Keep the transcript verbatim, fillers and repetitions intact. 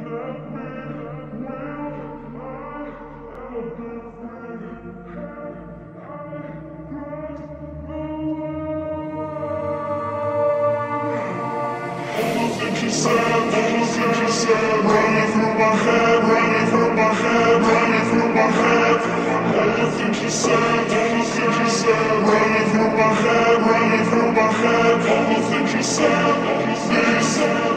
Running through my head, running through my head, running through my head. All the things you said, all the things you said, running through my head, running through my head. All the things you said, all the things you said.